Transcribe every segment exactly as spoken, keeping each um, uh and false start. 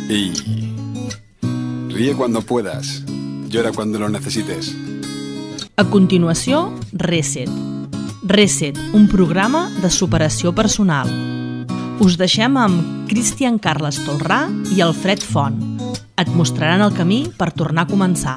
Y ríe cuando puedas, llora cuando lo necesites. A continuació, Reset. Reset, un programa de superació personal. Us deixem amb Cristian Carles Tolrà i Alfred Font. Et mostraran el camí per tornar a començar.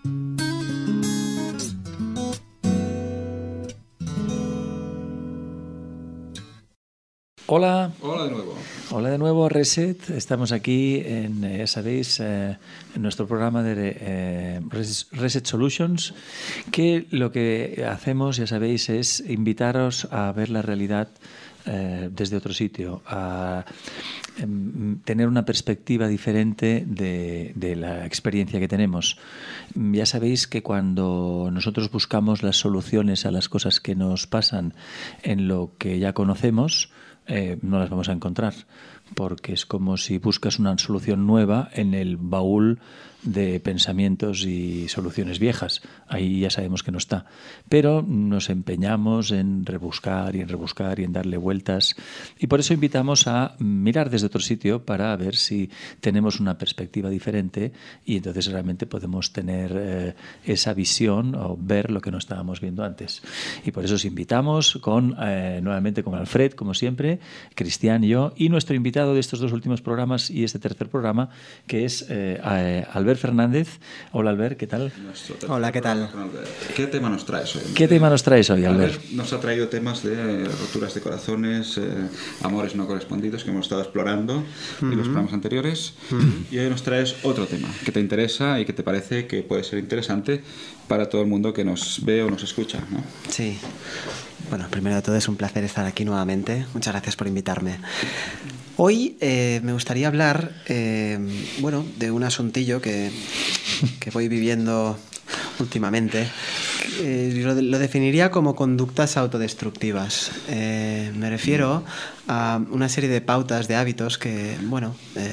Hola. Hola de nuevo. Hola de nuevo, Reset. Estamos aquí, en, ya sabéis, eh, en nuestro programa de eh, Reset Solutions, que lo que hacemos, ya sabéis, es invitaros a ver la realidad eh, desde otro sitio, a eh, tener una perspectiva diferente de, de la experiencia que tenemos. Ya sabéis que cuando nosotros buscamos las soluciones a las cosas que nos pasan en lo que ya conocemos, Eh, no las vamos a encontrar, porque es como si buscas una solución nueva en el baúl de pensamientos y soluciones viejas. Ahí ya sabemos que no está. Pero nos empeñamos en rebuscar y en rebuscar y en darle vueltas. Y por eso invitamos a mirar desde otro sitio para ver si tenemos una perspectiva diferente y entonces realmente podemos tener eh, esa visión o ver lo que no estábamos viendo antes. Y por eso os invitamos con eh, nuevamente con Alfred, como siempre, Cristian y yo, y nuestro invitado de estos dos últimos programas y este tercer programa, que es eh, Albert Fernández. Hola, Albert, ¿qué tal? Hola, ¿qué tal? ¿Qué tema nos traes hoy? ¿Qué tema nos traes hoy, Albert? Albert nos ha traído temas de roturas de corazones, eh, amores no correspondidos que hemos estado explorando uh-huh. en los programas anteriores. Uh-huh. Y hoy nos traes otro tema que te interesa y que te parece que puede ser interesante para todo el mundo que nos ve o nos escucha, ¿no? Sí. Bueno, primero de todo es un placer estar aquí nuevamente. Muchas gracias por invitarme. Hoy eh, me gustaría hablar eh, bueno, de un asuntillo que, que voy viviendo últimamente. Eh, lo, lo definiría como conductas autodestructivas. Eh, me refiero a una serie de pautas, de hábitos que, bueno,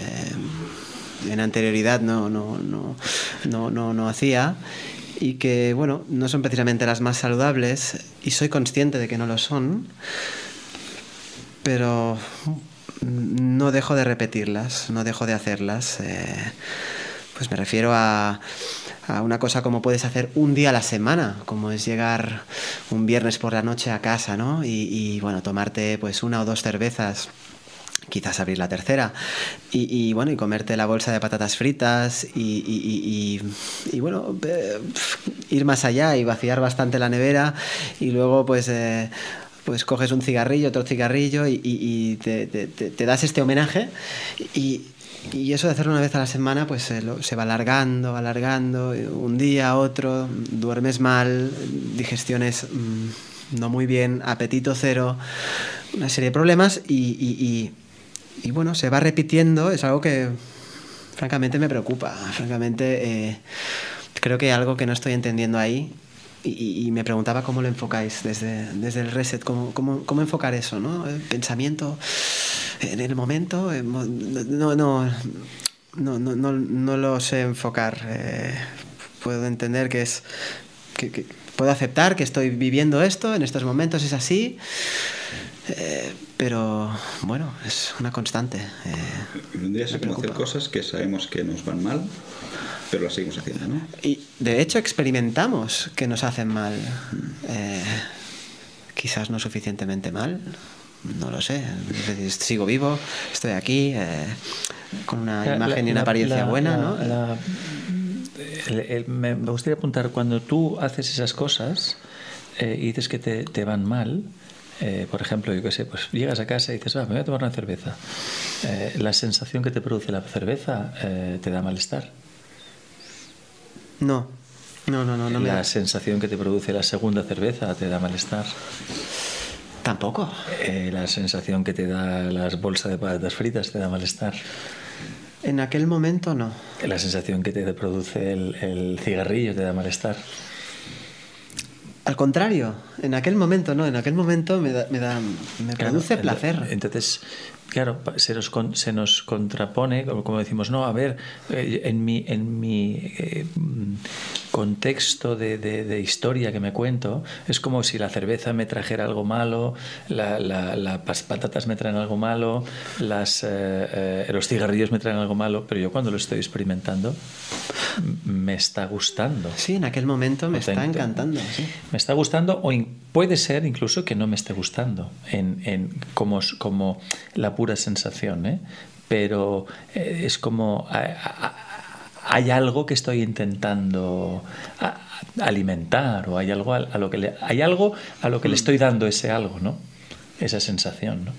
eh, en anterioridad no, no, no, no, no, no hacía y que, bueno, no son precisamente las más saludables y soy consciente de que no lo son, pero no dejo de repetirlas, no dejo de hacerlas. Eh, pues me refiero a, a una cosa como puedes hacer un día a la semana, como es llegar un viernes por la noche a casa, ¿no? Y, y bueno, tomarte pues una o dos cervezas, quizás abrir la tercera y, y bueno, y comerte la bolsa de patatas fritas y, y, y, y, y bueno, eh, ir más allá y vaciar bastante la nevera y luego pues... Eh, pues coges un cigarrillo, otro cigarrillo y, y, y te, te, te das este homenaje y, y eso de hacerlo una vez a la semana pues se, lo, se va alargando, alargando, un día, otro, duermes mal, digestiones mmm, no muy bien, apetito cero, una serie de problemas y, y, y, y bueno, se va repitiendo, es algo que francamente me preocupa, francamente eh, creo que hay algo que no estoy entendiendo ahí. Y, y me preguntaba cómo lo enfocáis desde, desde el Reset, cómo, cómo, cómo enfocar eso, ¿no? El pensamiento en el momento, no, no, no, no, no, no lo sé enfocar. Eh, puedo entender que es, que, que puedo aceptar que estoy viviendo esto, en estos momentos es así, eh, pero bueno, es una constante. Eh, un día se pueden hacer cosas que sabemos que nos van mal, pero lo seguimos haciendo, ¿no? Y de hecho experimentamos que nos hacen mal. Eh, quizás no suficientemente mal, no lo sé. Sigo vivo, estoy aquí, eh, con una la, imagen la, y una apariencia la, buena, la, ¿no? La, el, el, me gustaría apuntar, cuando tú haces esas cosas eh, y dices que te, te van mal, eh, por ejemplo, yo qué sé, pues llegas a casa y dices, ah, me voy a tomar una cerveza. Eh, la sensación que te produce la cerveza eh, te da malestar. No, no, no, no. no la me... sensación que te produce la segunda cerveza te da malestar. Tampoco. Eh, la sensación que te da las bolsas de patatas fritas te da malestar. En aquel momento no. La sensación que te produce el, el cigarrillo te da malestar. Al contrario, en aquel momento no, en aquel momento me da, me, da, me claro, produce placer. Entonces, Claro, se nos, con, se nos contrapone, como, como decimos, no, a ver, eh, en mi, en mi eh, contexto de, de, de historia que me cuento, es como si la cerveza me trajera algo malo, la, la, la, las patatas me traen algo malo, las, eh, eh, los cigarrillos me traen algo malo, pero yo cuando lo estoy experimentando me está gustando. Sí, en aquel momento me Potente. está encantando. Sí. Me está gustando, o in, puede ser incluso que no me esté gustando, en, en, como, como la pura sensación, ¿eh? Pero eh, es como a, a, hay algo que estoy intentando a, a alimentar, o hay algo a, a lo que le, hay algo a lo que le estoy dando ese algo, ¿no? Esa sensación, ¿no?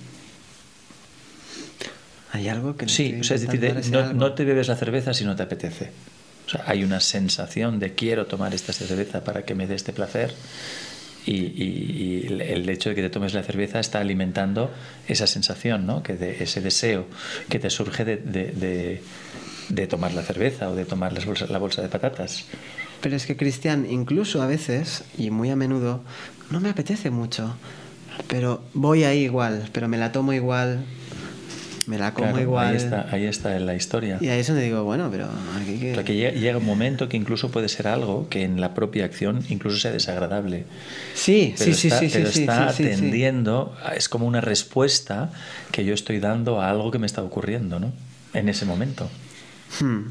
Hay algo que sí, o sea, es decir, no, no te bebes la cerveza si no te apetece. O sea, hay una sensación de quiero tomar esta cerveza para que me dé este placer. Y, y, y el hecho de que te tomes la cerveza está alimentando esa sensación, ¿no? Que de, ese deseo que te surge de, de, de, de tomar la cerveza o de tomar las bolsas, la bolsa de patatas. Pero es que, Cristian, incluso a veces, y muy a menudo, no me apetece mucho, pero voy ahí igual, pero me la tomo igual, me la como claro, igual. Ahí está, ahí está la historia. Y ahí es donde digo, bueno, pero aquí que... O sea, que llega, llega un momento que incluso puede ser algo que en la propia acción incluso sea desagradable. Sí, pero sí, está, sí, sí, pero sí, está sí, sí, atendiendo, sí. Es como una respuesta que yo estoy dando a algo que me está ocurriendo, ¿no? En ese momento. Hmm.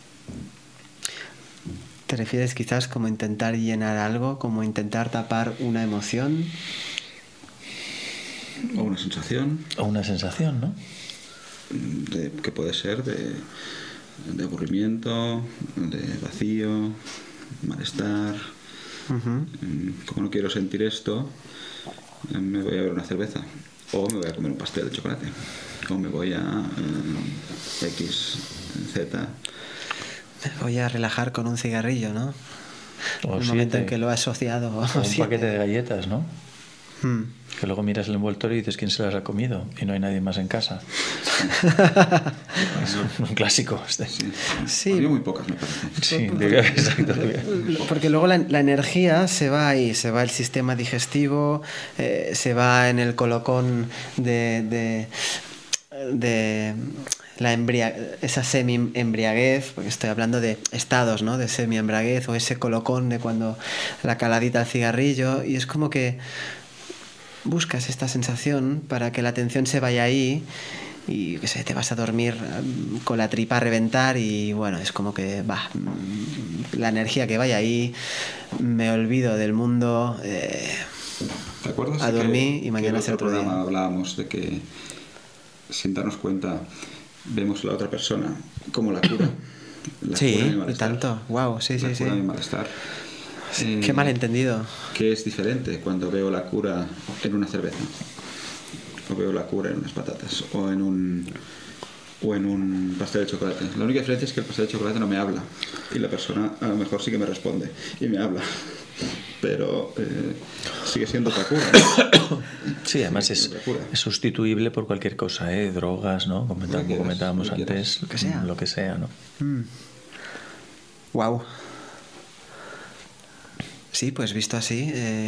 ¿Te refieres quizás como intentar llenar algo, como intentar tapar una emoción? O una sensación. O una sensación, ¿no? De, que puede ser de, de aburrimiento, de vacío, malestar. Uh-huh. Como no quiero sentir esto, me voy a beber una cerveza, o me voy a comer un pastel de chocolate, o me voy a eh, X, Z. Me voy a relajar con un cigarrillo, ¿no? O el siete, momento en que lo he asociado. O un siete. Paquete de galletas, ¿no? Hmm. Que luego miras el envoltorio y dices quién se las ha comido y no hay nadie más en casa. Es un, un clásico este. Sí, sí. Había muy pocas, me parece. Sí, debía, exacto, debía. Porque luego la, la energía se va ahí, se va el sistema digestivo, eh, se va en el colocón de, de, de la embria esa semi-embriaguez, porque estoy hablando de estados, ¿no? De semi-embriaguez, o ese colocón de cuando la caladita al cigarrillo, y es como que buscas esta sensación para que la atención se vaya ahí y que sé, te vas a dormir con la tripa a reventar y bueno, es como que va, la energía que vaya ahí, me olvido del mundo, eh, ¿te acuerdas a dormir que, y mañana será otro día? Hablábamos de que sin darnos cuenta vemos a la otra persona como la cura. La sí, cura y tanto, wow, sí, la sí, sí. Cura de malestar. Eh, Qué malentendido. Que es diferente cuando veo la cura en una cerveza, o veo la cura en unas patatas, o en un o en un pastel de chocolate. La única diferencia es que el pastel de chocolate no me habla y la persona a lo mejor sí que me responde y me habla, pero eh, sigue siendo otra cura, ¿no? Sí, además es, es sustituible por cualquier cosa, ¿eh? Drogas, ¿no? Como comentábamos lo antes, lo que sea, lo que sea, ¿no? Mm. Wow. Sí, pues visto así... Eh...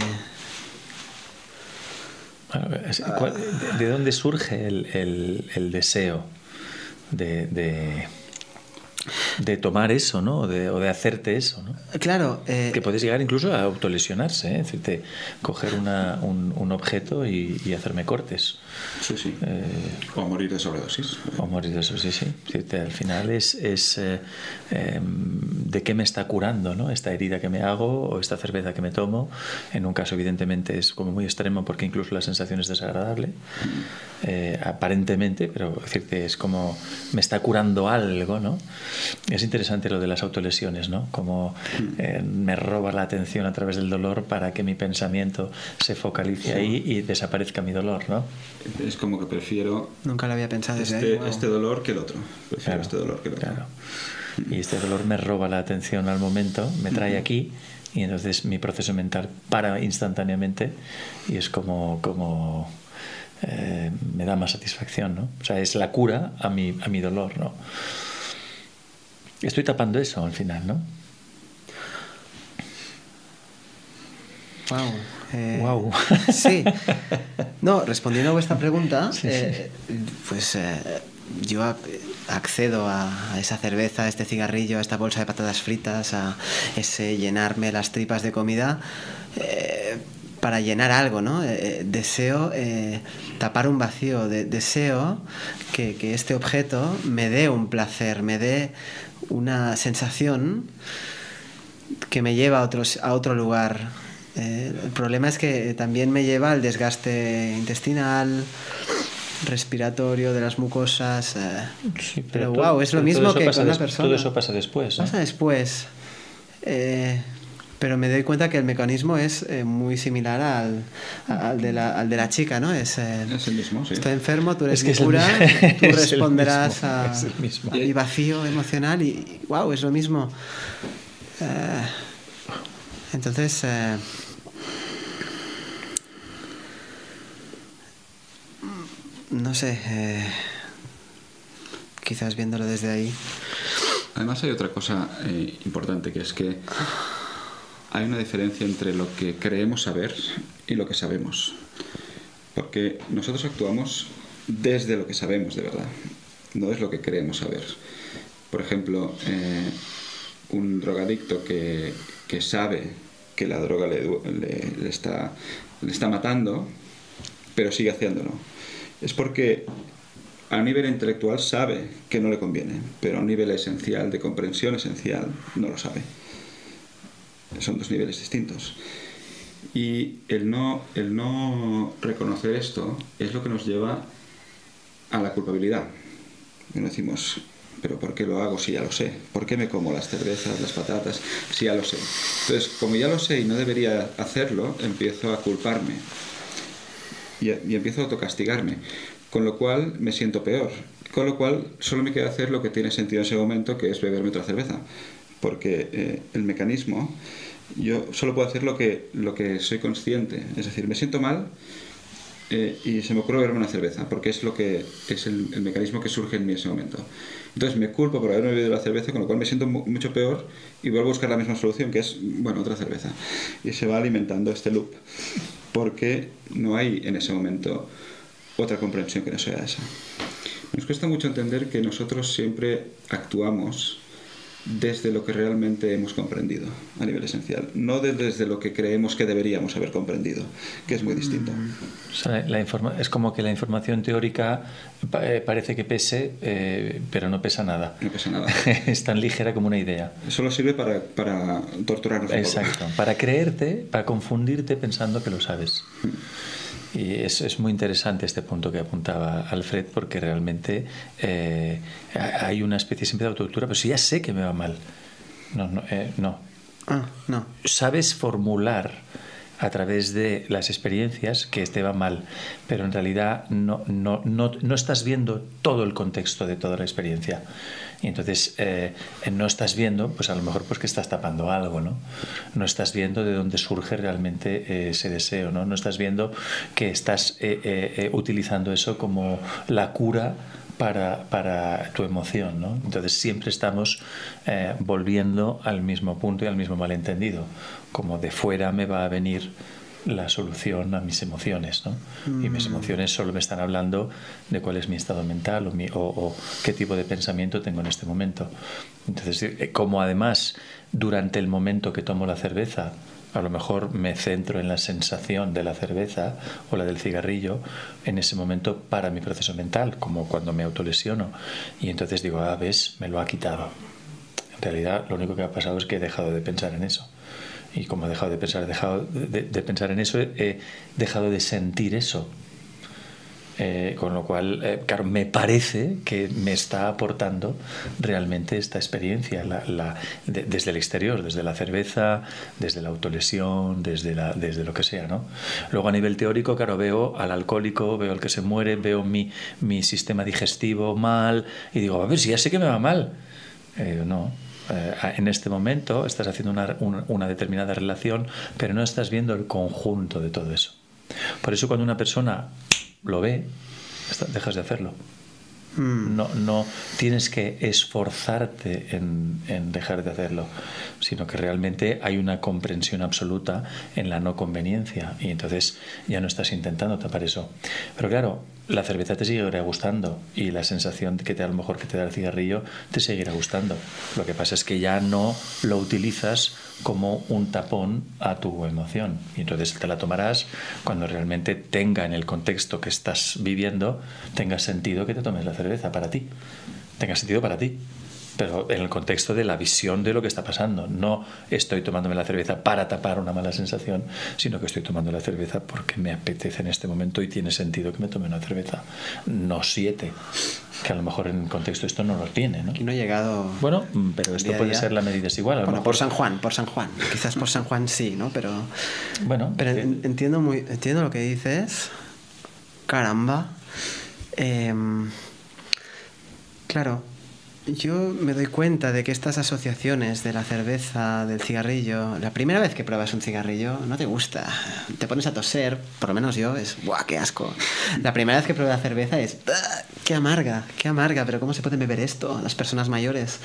¿De dónde surge el, el, el deseo de, de, de tomar eso, ¿no? O de, o de hacerte eso, ¿no? Claro. Eh... Que puedes llegar incluso a autolesionarse, ¿eh? Es decir, de coger una, un, un objeto y, y hacerme cortes. Sí, sí. Eh, o a morir de sobredosis. O a morir de sobredosis, sí. Es decir, al final es... es eh, eh, de qué me está curando, ¿no? Esta herida que me hago o esta cerveza que me tomo. En un caso evidentemente es como muy extremo porque incluso la sensación es desagradable, eh, aparentemente, pero es decir, es como me está curando algo, ¿no? Es interesante lo de las autolesiones, ¿no? Como eh, me roba la atención a través del dolor para que mi pensamiento se focalice sí. ahí y desaparezca mi dolor, ¿no? Es como que prefiero nunca lo había pensado este, desde ahí. Wow. este dolor que el otro. Prefiero claro, este dolor que el otro. Claro. Y este dolor me roba la atención al momento, me trae aquí y entonces mi proceso mental para instantáneamente y es como, como eh, me da más satisfacción, ¿no? O sea, es la cura a mi, a mi dolor, ¿no? Estoy tapando eso al final, ¿no? Wow. Eh, Wow. Sí. No, respondiendo a vuestra pregunta, Sí, eh, pues eh, yo ac- accedo a, a esa cerveza, a este cigarrillo, a esta bolsa de patatas fritas, a ese llenarme las tripas de comida eh, para llenar algo, ¿no? Eh, deseo eh, tapar un vacío, de- deseo que, que este objeto me dé un placer, me dé una sensación que me lleva a, otros, a otro lugar. Eh, el problema es que también me lleva al desgaste intestinal, respiratorio, de las mucosas. Eh. Sí, Pero todo- wow, es lo todo mismo eso que pasa con una des- persona. Todo eso pasa después, ¿no? Pasa después. Eh, pero me doy cuenta que el mecanismo es eh, muy similar al, al, de la, al de la chica, ¿no? Es, eh, Es el mismo, sí. estoy enfermo, tú eres Es que mi es el cura, mismo. tú Es el responderás mismo, a, es el mismo. a mi vacío emocional y, y wow, es lo mismo. Eh, entonces... Eh, no sé, eh, quizás viéndolo desde ahí. Además hay otra cosa eh, importante, que es que hay una diferencia entre lo que creemos saber y lo que sabemos. Porque nosotros actuamos desde lo que sabemos de verdad, no es lo que creemos saber. Por ejemplo, eh, un drogadicto que, que sabe que la droga le, le, le, está, le está matando, pero sigue haciéndolo. Es porque a nivel intelectual sabe que no le conviene, pero a un nivel esencial, de comprensión esencial, no lo sabe. Son dos niveles distintos. Y el no, el no reconocer esto es lo que nos lleva a la culpabilidad. Y nos decimos, ¿pero por qué lo hago si ya lo sé? ¿Por qué me como las cervezas, las patatas, si ya lo sé? Entonces, como ya lo sé y no debería hacerlo, empiezo a culparme. Y, y empiezo a autocastigarme, con lo cual me siento peor, con lo cual solo me queda hacer lo que tiene sentido en ese momento, que es beberme otra cerveza, porque eh, el mecanismo, yo solo puedo hacer lo que, lo que soy consciente, es decir, me siento mal eh, y se me ocurre beberme una cerveza, porque es lo que es el, el mecanismo que surge en mí en ese momento. Entonces me culpo por haberme bebido la cerveza, con lo cual me siento mu mucho peor y vuelvo a buscar la misma solución, que es, bueno, otra cerveza, y se va alimentando este loop, porque no hay en ese momento otra comprensión que no sea esa. Nos cuesta mucho entender que nosotros siempre actuamos desde lo que realmente hemos comprendido a nivel esencial, no desde lo que creemos que deberíamos haber comprendido, que es muy distinto. O sea, la informa es como que la información teórica pa eh, parece que pese, eh, pero no pesa nada. No pesa nada. Es tan ligera como una idea. Solo sirve para, para torturarnos un Exacto, poco. para creerte, para confundirte pensando que lo sabes. Y es, es muy interesante este punto que apuntaba Alfred, porque realmente eh, hay una especie siempre de autocultura, pero si ya sé que me va mal. No, no, eh, no. Ah, no. Sabes formular a través de las experiencias que te va mal, pero en realidad no, no, no, no estás viendo todo el contexto de toda la experiencia. Y entonces eh, no estás viendo, pues a lo mejor pues que estás tapando algo, ¿no? No estás viendo de dónde surge realmente eh, ese deseo, ¿no? No estás viendo que estás eh, eh, utilizando eso como la cura para, para tu emoción, ¿no? Entonces siempre estamos eh, volviendo al mismo punto y al mismo malentendido, como de fuera me va a venir la solución a mis emociones, ¿no? Mm. Y mis emociones solo me están hablando de cuál es mi estado mental o, mi, o, o qué tipo de pensamiento tengo en este momento. Entonces, como además durante el momento que tomo la cerveza a lo mejor me centro en la sensación de la cerveza o la del cigarrillo, en ese momento para mi proceso mental, como cuando me autolesiono, y entonces digo, ah, ves, me lo ha quitado. En realidad lo único que ha pasado es que he dejado de pensar en eso. Y como he dejado de pensar, he dejado de, de pensar en eso, he dejado de sentir eso. Eh, con lo cual, eh, claro, me parece que me está aportando realmente esta experiencia, la, la, de, desde el exterior, desde la cerveza, desde la autolesión, desde, la, desde lo que sea, ¿no? Luego a nivel teórico, claro, veo al alcohólico, veo al que se muere, veo mi, mi sistema digestivo mal y digo, a ver, si ya sé que me va mal. Eh, no. Eh, en este momento estás haciendo una, una, una determinada relación, pero no estás viendo el conjunto de todo eso. Por eso cuando una persona lo ve, dejas de hacerlo. Mm. No, no tienes que esforzarte en, en dejar de hacerlo, sino que realmente hay una comprensión absoluta en la no conveniencia y entonces ya no estás intentando tapar eso. Pero claro, la cerveza te seguirá gustando y la sensación que te, a lo mejor que te da el cigarrillo te seguirá gustando. Lo que pasa es que ya no lo utilizas como un tapón a tu emoción y entonces te la tomarás cuando realmente tenga, en el contexto que estás viviendo, tenga sentido que te tomes la cerveza para ti, tenga sentido para ti, pero en el contexto de la visión de lo que está pasando. No estoy tomándome la cerveza para tapar una mala sensación, sino que estoy tomando la cerveza porque me apetece en este momento y tiene sentido que me tome una cerveza, no siete, que a lo mejor en el contexto esto no lo tiene, ¿no? Aquí no he llegado. Bueno, pero esto día puede día. ser la medida es igual. A lo Bueno, mejor... por San Juan, por San Juan. Quizás por San Juan sí, ¿no? Pero. Bueno, pero que... entiendo muy, entiendo lo que dices. Caramba. Eh, claro. Yo me doy cuenta de que estas asociaciones de la cerveza, del cigarrillo, la primera vez que pruebas un cigarrillo no te gusta, te pones a toser, por lo menos yo, es ¡buah, qué asco! La primera vez que pruebo la cerveza es ¡ah, qué amarga, qué amarga! Pero ¿cómo se pueden beber esto las personas mayores?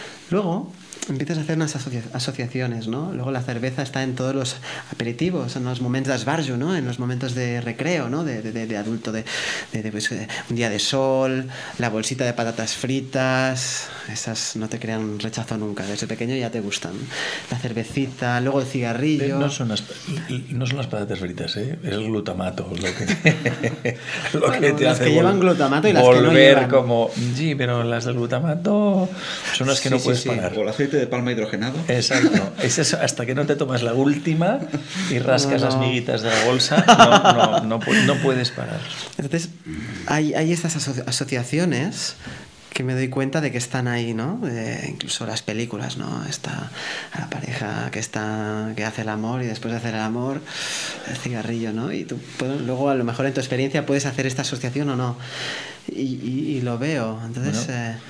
Luego empiezas a hacer unas asocia asociaciones, ¿no? Luego la cerveza está en todos los aperitivos, en los momentos de esbarjo, ¿no? En los momentos de recreo, ¿no? De, de, de adulto, de, de, de pues, un día de sol, la bolsita de patatas fritas, esas no te crean rechazo nunca, desde pequeño ya te gustan. La cervecita, luego el cigarrillo. No son las, no son las patatas fritas, ¿eh? Es el glutamato lo que, lo bueno, que te las hace que llevan glutamato y las volver que no llevan. Como, sí, pero las del glutamato son las que sí, no sí, puedes sí. parar. O el aceite de palma hidrogenado. Exacto. Es eso, hasta que no te tomas la última y rascas no, no. las miguitas de la bolsa, no, no, no, pu no puedes parar. Entonces, hay, hay estas aso asociaciones que me doy cuenta de que están ahí, ¿no? Eh, incluso las películas, ¿no? Está la pareja que está que hace el amor y después de hacer el amor, el cigarrillo, ¿no? Y tú pues, luego a lo mejor en tu experiencia puedes hacer esta asociación o no. Y, y, y lo veo. Entonces, bueno, eh,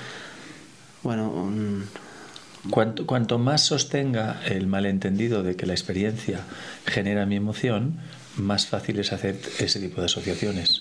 bueno un, Cuanto, cuanto más sostenga el malentendido de que la experiencia genera mi emoción, más fácil es hacer ese tipo de asociaciones.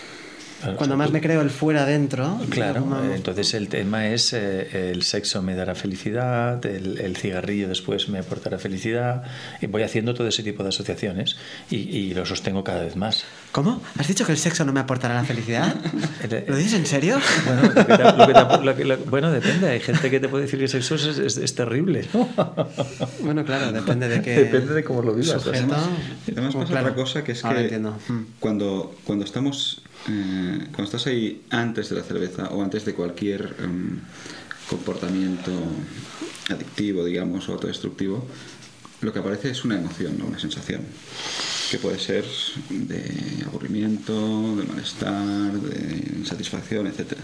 Cuando o sea, más tú... me creo el fuera adentro. Claro, como... entonces el tema es eh, el sexo me dará felicidad, el, el cigarrillo después me aportará felicidad, y voy haciendo todo ese tipo de asociaciones y, y lo sostengo cada vez más. ¿Cómo? ¿Has dicho que el sexo no me aportará la felicidad? ¿Lo dices en serio? Bueno, lo que te, lo que te, lo que, lo, bueno, depende. Hay gente que te puede decir que el sexo es, es, es terrible, ¿no? Bueno, claro, depende de qué. Depende de cómo lo vivas. Sujeto, además, además pasa claro. otra cosa que es Ahora que entiendo. cuando, cuando estamos eh, cuando estás ahí antes de la cerveza o antes de cualquier um, comportamiento adictivo, digamos, o autodestructivo, lo que aparece es una emoción, ¿no? Una sensación que puede ser de aburrimiento, de malestar, de insatisfacción, etcétera.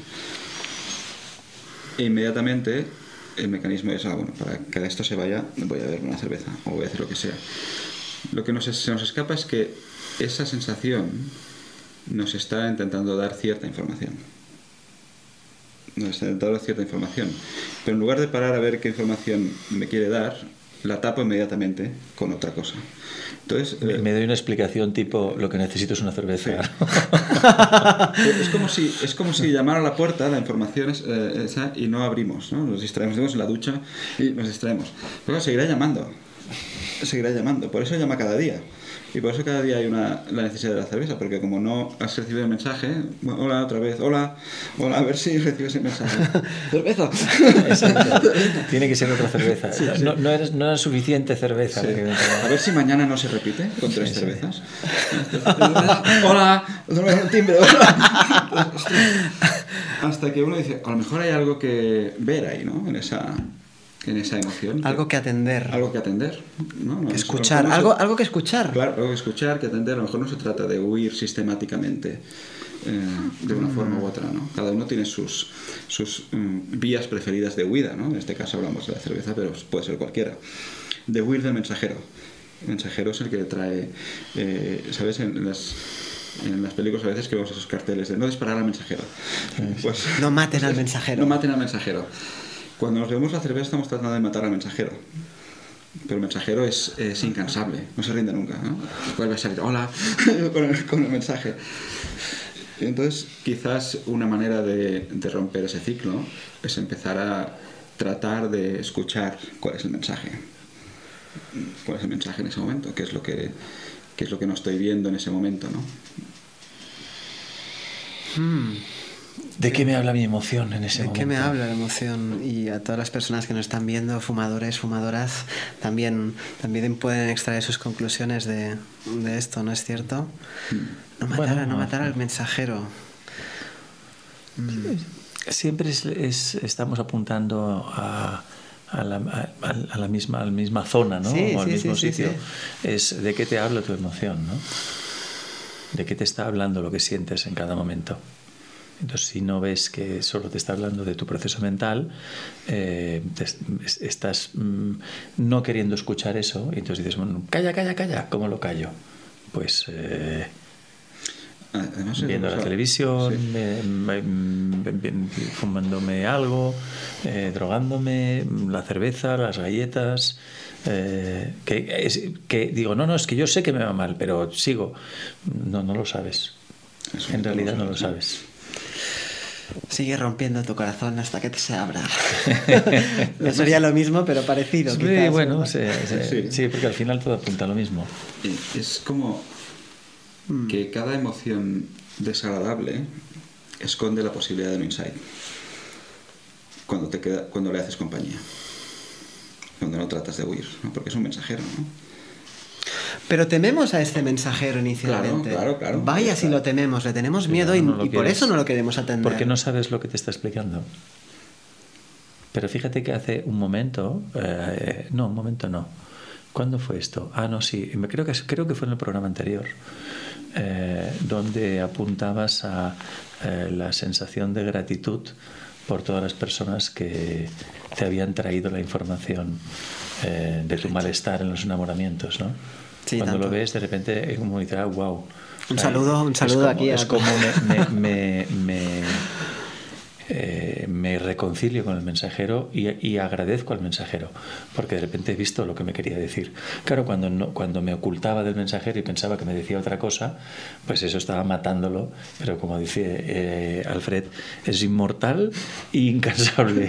E inmediatamente el mecanismo es, ah, bueno, para que esto se vaya voy a beber una cerveza o voy a hacer lo que sea. Lo que nos, se nos escapa es que esa sensación nos está intentando dar cierta información. Nos está intentando dar cierta información. Pero en lugar de parar a ver qué información me quiere dar, la tapo inmediatamente con otra cosa. Entonces, me, eh, me doy una explicación tipo lo que necesito es una cerveza. Sí. es, como si, es como si llamara a la puerta la información es, eh, esa y no abrimos, ¿no? Nos distraemos, estamos en la ducha y nos distraemos. Pero seguirá llamando, seguirá llamando. Por eso llama cada día. Y por eso cada día hay una, la necesidad de la cerveza, porque como no has recibido el mensaje, bueno, hola otra vez, hola, hola, a ver si recibes el mensaje. ¡Cerveza! Exacto. Tiene que ser otra cerveza. Sí, sí. No, no, era, no era suficiente cerveza. Sí. Que a ver si mañana no se repite con tres sí, cervezas. Sí. Hola, el timbre, hola. Hasta que uno dice, a lo mejor hay algo que ver ahí, ¿no? En esa... en esa emoción. Algo que atender. Algo que atender. ¿no? No, que escuchar. No se, algo, algo que escuchar. Claro, algo que escuchar, que atender. A lo mejor no se trata de huir sistemáticamente eh, de una mm. forma u otra, ¿no? Cada uno tiene sus, sus um, vías preferidas de huida, ¿no? En este caso hablamos de la cerveza, pero puede ser cualquiera. De huir del mensajero. El mensajero es el que trae, eh, ¿sabes? En las... en las películas a veces que vemos esos carteles de no disparar al mensajero. Pues, no maten al mensajero. No maten al mensajero. Cuando nos bebemos la cerveza estamos tratando de matar al mensajero. Pero el mensajero es, es incansable, no se rinde nunca, ¿no? Vuelve a salir, hola, con el, con el mensaje. Entonces, quizás una manera de, de romper ese ciclo es empezar a tratar de escuchar cuál es el mensaje. ¿Cuál es el mensaje en ese momento? ¿Qué es lo que, qué es lo que no estoy viendo en ese momento, ¿no? Hmm. ¿De qué me habla mi emoción en ese ¿De momento? qué me habla la emoción? Y a todas las personas que nos están viendo, fumadores, fumadoras, también, también pueden extraer sus conclusiones de, de esto, ¿no es cierto? No matar, Bueno, no matar al mensajero. Siempre es, es- estamos apuntando a, a la, a- a la misma, a la misma zona, ¿no? Sí, o al sí, mismo sí, sí, sitio. sí. Es de qué te habla tu emoción, ¿no? De qué te está hablando lo que sientes en cada momento. Entonces, si no ves que solo te está hablando de tu proceso mental, eh, te- es- estás mm, no queriendo escuchar eso, y entonces dices, bueno, calla, calla, calla, ¿cómo lo callo? Pues eh, Además, viendo la o sea, televisión, sí. me- me- me- fumándome algo, eh, drogándome, la cerveza, las galletas, eh, que, es- que digo, no, no, es que yo sé que me va mal, pero sigo. No, no lo sabes. Eso En no lo realidad no lo sabes, sabes. Sigue rompiendo tu corazón hasta que te se abra. No sería lo mismo, pero parecido. Sí, quizás, bueno, ¿verdad? sí, sí, Sí. sí, porque al final todo apunta a lo mismo. Eh, Es como que cada emoción desagradable esconde la posibilidad de un insight. Cuando, te queda, cuando le haces compañía. Cuando no tratas de huir, ¿no? Porque es un mensajero, ¿no? Pero tememos a este mensajero inicialmente. Claro, claro, claro. Vaya si lo tememos, le tenemos miedo y, no lo y por quieres. eso no lo queremos atender. Porque no sabes lo que te está explicando. Pero fíjate que hace un momento, eh, no, un momento no. ¿Cuándo fue esto? Ah, no, sí, me creo que creo que fue en el programa anterior, eh, donde apuntabas a eh, la sensación de gratitud por todas las personas que te habían traído la información eh, de tu malestar en los enamoramientos, ¿no? Sí, Cuando tanto. lo ves, de repente es como dices, ah, wow. Un saludo, un saludo es como, aquí a- Es como me, me, me, me, eh, me reconcilio con el mensajero y, y agradezco al mensajero, porque de repente he visto lo que me quería decir. Claro, cuando, no, cuando me ocultaba del mensajero y pensaba que me decía otra cosa, pues eso estaba matándolo, pero como dice eh, Alfred, es inmortal e incansable.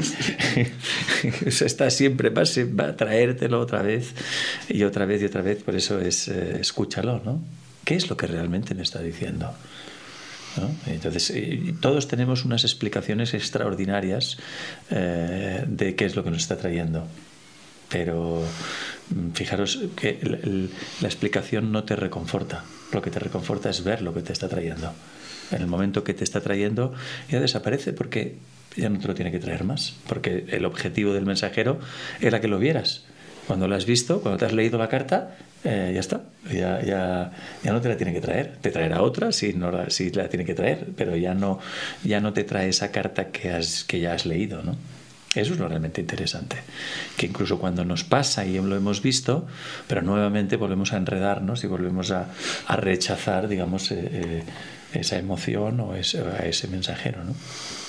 O sea, está siempre, va, a- va a traértelo otra vez y otra vez y otra vez, por eso es eh, escúchalo, ¿no? ¿Qué es lo que realmente me está diciendo? ¿No? Entonces, eh, todos tenemos unas explicaciones extraordinarias eh, de qué es lo que nos está trayendo. Pero mm, fijaros que el- el- la explicación no te reconforta. Lo que te reconforta es ver lo que te está trayendo. En el momento que te está trayendo, ya desaparece porque ya no te lo tiene que traer más. Porque el objetivo del mensajero era que lo vieras. Cuando lo has visto, cuando te has leído la carta, eh, ya está, ya, ya, ya no te la tiene que traer. Te traerá otra si, no la, si la tiene que traer, pero ya no, ya no te trae esa carta que, has, que ya has leído, ¿no? Eso es lo realmente interesante, que incluso cuando nos pasa y lo hemos visto, pero nuevamente volvemos a enredarnos y volvemos a, a rechazar, digamos, eh, eh, esa emoción o ese, a ese mensajero, ¿no?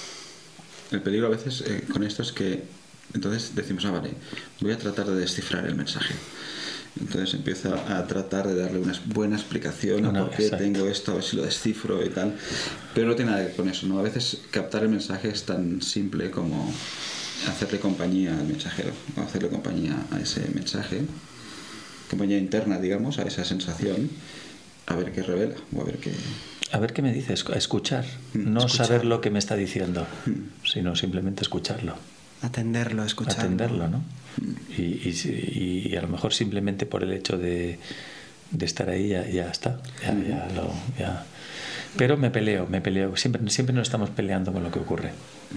El peligro a veces eh, con esto es que entonces decimos, ah, vale, voy a tratar de descifrar el mensaje. Entonces empiezo a tratar de darle una buena explicación a Una- por qué exacto. tengo esto, a ver si lo descifro y tal. Pero no tiene nada que ver con eso, ¿no? A veces captar el mensaje es tan simple como hacerle compañía al mensajero, o hacerle compañía a ese mensaje, compañía interna, digamos, a esa sensación, a ver qué revela o a ver qué... A ver qué me dices, a escuchar, Mm, no escuchar. saber lo que me está diciendo, sino simplemente escucharlo. Atenderlo, escucharlo. Atenderlo, ¿no? Y, y, y a lo mejor simplemente por el hecho de, de estar ahí ya, ya está. Ya, ya lo, ya. Pero me peleo, me peleo. Siempre, siempre nos estamos peleando con lo que ocurre.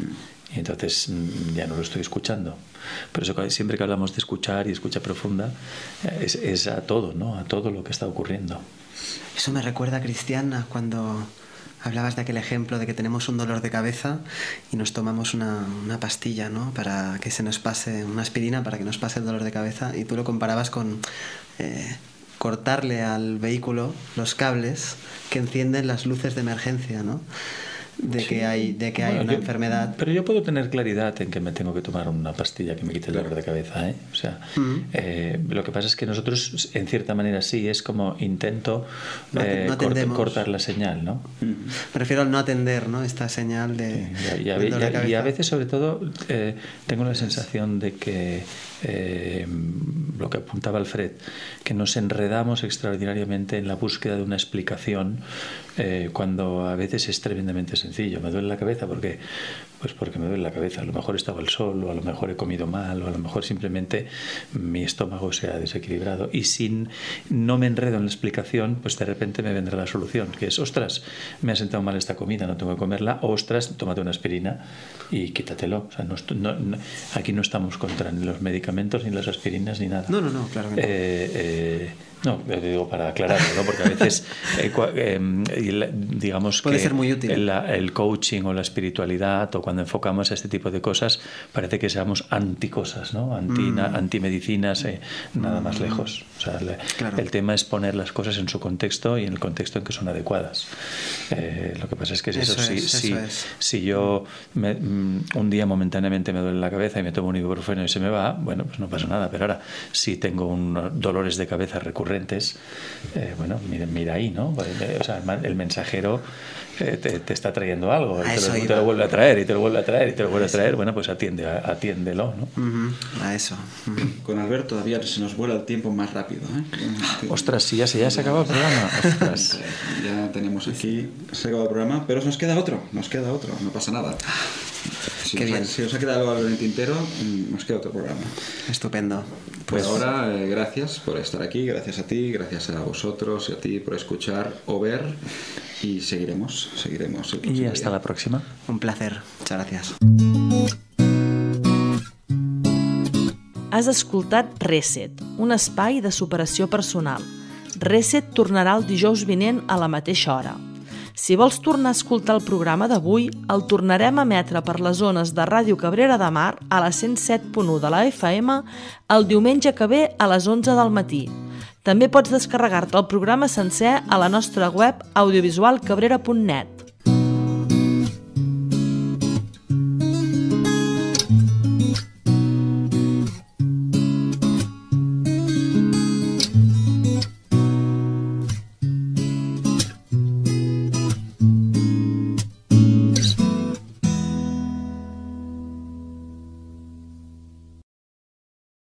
Y entonces mm, ya no lo estoy escuchando. Por eso que siempre que hablamos de escuchar y escucha profunda, es, es a todo, ¿no? A todo lo que está ocurriendo. Eso me recuerda, Cristiana, cuando hablabas de aquel ejemplo de que tenemos un dolor de cabeza y nos tomamos una, una pastilla, ¿no? Para que se nos pase, una aspirina para que nos pase el dolor de cabeza, y tú lo comparabas con eh, cortarle al vehículo los cables que encienden las luces de emergencia, ¿no? de que Sí. hay, de que hay Bueno, una yo- enfermedad. Pero yo puedo tener claridad en que me tengo que tomar una pastilla que me quite el dolor de cabeza, ¿eh? O sea, eh, lo que pasa es que nosotros, en cierta manera, sí, es como intento No ate- eh, no cort- atendemos. cortar la señal, ¿no? Me refiero al no atender, ¿no? Esta señal de, Y a, y a- del dolor de y a- y a cabeza. veces, sobre todo, eh, tengo la sensación de que eh, lo que apuntaba Alfred, que nos enredamos extraordinariamente en la búsqueda de una explicación eh, cuando a veces es tremendamente sencillo. Me duele la cabeza porque, pues porque me duele la cabeza. A lo mejor estaba al sol, o a lo mejor he comido mal, o a lo mejor simplemente mi estómago se ha desequilibrado. Y sin no me enredo en la explicación, pues de repente me vendrá la solución, que es, ostras, me ha sentado mal esta comida, no tengo que comerla, o ostras, tómate una aspirina y quítatelo. O sea, no, est- no- no- aquí no estamos contra ni los medicamentos, ni las aspirinas, ni nada. No, no, no, claro que no. Eh, eh, no, lo digo para aclararlo, ¿no? Porque a veces, eh, cua- eh, y la- digamos Puede que ser muy útil. el, el coaching o la espiritualidad, o cuando enfocamos a este tipo de cosas, parece que seamos anticosas, ¿no? Anti, Mm. na- antimedicinas, eh, nada más lejos. O sea, le- Claro. el tema es poner las cosas en su contexto y en el contexto en que son adecuadas. Eh, lo que pasa es que es eso, Eso si, es, si, eso es. si yo me- mm, un día momentáneamente me duele la cabeza y me tomo un ibuprofeno y se me va, bueno, pues no pasa nada. Pero ahora, si tengo unos dolores de cabeza recurrentes, eh, bueno, mira, mira ahí, ¿no? O sea, el mensajero eh, te, te está trayendo algo y A te eso lo, te iba. lo vuelve a traer y te lo vuelve a traer y te lo vuelve a traer. Bueno, pues atiende, atiéndelo, ¿no? Ujú, a eso. Ujú. Con Albert todavía se nos vuela el tiempo más rápido. ¿eh? Ostras, si ya se, ya se acabó el programa. Ostras. Ya tenemos aquí, se acabó el programa, pero nos queda otro, nos queda otro, no pasa nada. Si, Qué os, ha, bien. si os ha quedado algo en el tintero, mm, nos queda otro programa. Estupendo. Pues Pues- ahora, eh, gracias por estar aquí, gracias a ti, gracias a vosotros y a ti por escuchar o ver, y seguiremos, seguiremos. el Y próximo hasta día. la próxima. Un placer. Muchas gracias. Has escoltat Reset, un espai de superació personal. Reset tornarà el dijous vinent a la mateixa hora. Si vols tornar a escoltar el programa d'avui, el tornarem a emetre per les zones de Ràdio Cabrera de Mar a la cent set punt u de la F M el diumenge que ve a les onze del matí. També pots descarregar-te el programa sencer a la nostra web audiovisual cabrera punt net.